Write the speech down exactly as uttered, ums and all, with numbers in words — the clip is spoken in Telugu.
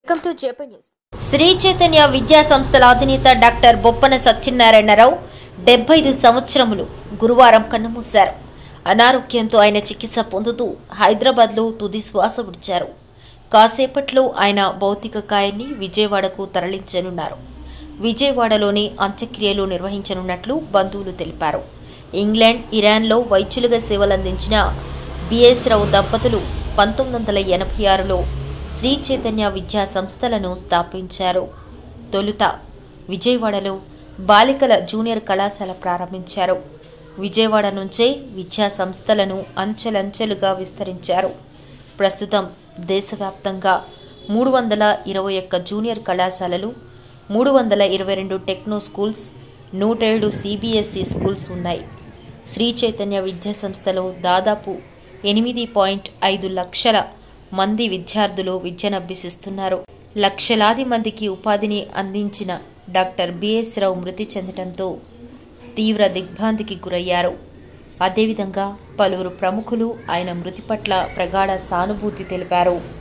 Welcome to JP news. Sri Chaitanya విద్యా సంస్థల అధినేత డాక్టర్ బొప్పన సత్యనారాయణరావు డెబ్బై ఐదు సంవత్సరములు గురువారం కన్నుమూశారు. అనారోగ్యంతో ఆయన చికిత్స పొందుతూ హైదరాబాద్లో తుది శ్వాస విడిచారు. కాసేపట్లో ఆయన భౌతిక కాయాన్ని విజయవాడకు తరలించనున్నారు. విజయవాడలోని అంత్యక్రియలు నిర్వహించనున్నట్లు బంధువులు తెలిపారు. ఇంగ్లాండ్, ఇరాన్లో వైద్యులుగా సేవలందించిన బిఎస్ రావు దంపతులు పంతొమ్మిది వందల ఎనభై ఆరులో శ్రీ చైతన్య విద్యా సంస్థలను స్థాపించారు. తొలుత విజయవాడలో బాలికల జూనియర్ కళాశాల ప్రారంభించారు. విజయవాడ నుంచే విద్యా సంస్థలను అంచెలంచెలుగా విస్తరించారు. ప్రస్తుతం దేశవ్యాప్తంగా మూడు వందల ఇరవై ఒక్క జూనియర్ కళాశాలలు, మూడు వందల ఇరవై రెండు టెక్నో స్కూల్స్, నూట ఏడు సిబిఎస్ఈ స్కూల్స్ ఉన్నాయి. శ్రీ చైతన్య విద్యా సంస్థలో దాదాపు ఎనిమిది పాయింట్ ఐదు లక్షల మంది విద్యార్థులు విద్యనభ్యసిస్తున్నారు. లక్షలాది మందికి ఉపాధిని అందించిన డాక్టర్ బిఎస్ రావు మృతి చెందడంతో తీవ్ర దిగ్భ్రాంతికి గురయ్యారు. అదేవిధంగా పలువురు ప్రముఖులు ఆయన మృతి పట్ల ప్రగాఢ సానుభూతి తెలిపారు.